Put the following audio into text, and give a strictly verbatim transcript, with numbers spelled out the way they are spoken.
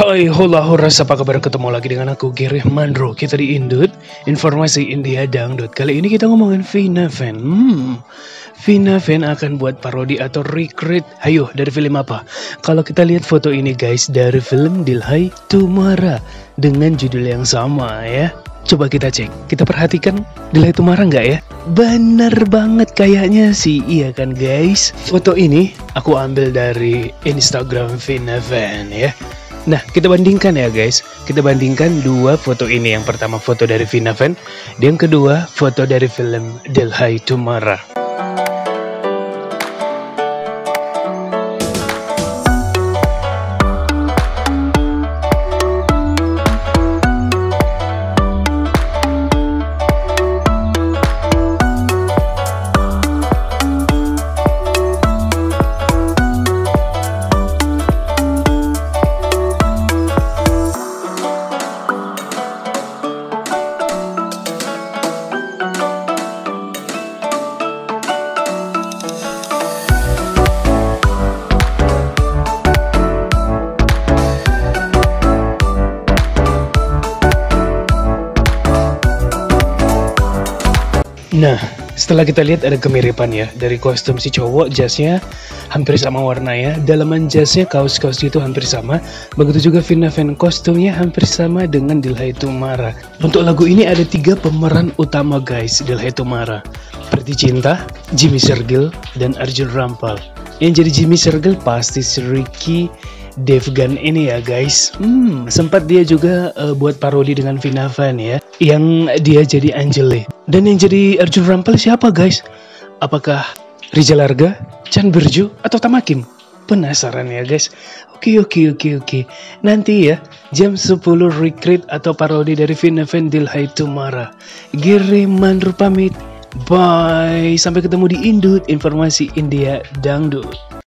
Hai hola horas, apa kabar? Ketemu lagi dengan aku Giri Mandro. Kita di Indut, informasi India Dangdut. Kali ini kita ngomongin Vina Fan. Hmm, Vina Fan akan buat parodi atau recreate. Ayo, dari film apa? Kalau kita lihat foto ini guys, dari film INDHUT Tumhara dengan judul yang sama ya. Coba kita cek, kita perhatikan INDHUT Tumhara nggak ya? Bener banget kayaknya sih, iya kan guys? Foto ini aku ambil dari Instagram Vina Fan ya. Nah, kita bandingkan ya guys. Kita bandingkan dua foto ini. Yang pertama foto dari Vina Fan, dan yang kedua foto dari film INDHUT Tumhara. Nah, setelah kita lihat ada kemiripan ya. Dari kostum si cowok, jasnya hampir sama warnanya. Dalaman jasnya, kaos-kaos itu hampir sama. Begitu juga Vina Fan, kostumnya hampir sama dengan INDHUT Tumhara. Untuk lagu ini ada tiga pemeran utama guys, INDHUT Tumhara. Priti Cinta, Jimmy Sergil, dan Arjun Rampal. Yang jadi Jimmy Sergil pasti si Ricky Devgan ini ya guys. Hmm, sempat dia juga uh, buat parodi dengan Vina Fan ya, yang dia jadi Angele. Dan yang jadi Arjun Rampal siapa guys? Apakah Rizal Arga, Chan Birju, atau Tamakim? Penasaran ya guys? Oke oke oke oke. Nanti ya jam sepuluh recreate atau parodi dari Vina Fan INDHUT Tumhara. Giri Mandro pamit. Bye. Sampai ketemu di Indut, informasi India Dangdut.